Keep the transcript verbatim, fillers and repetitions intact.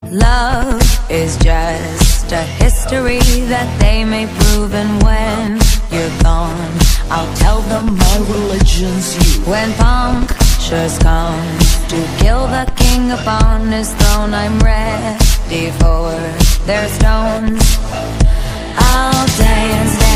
Love is just a history that they may prove, and when you're gone, I'll tell them my religion's you. When punctures come to kill the king upon his throne, I'm ready for their stones. I'll dance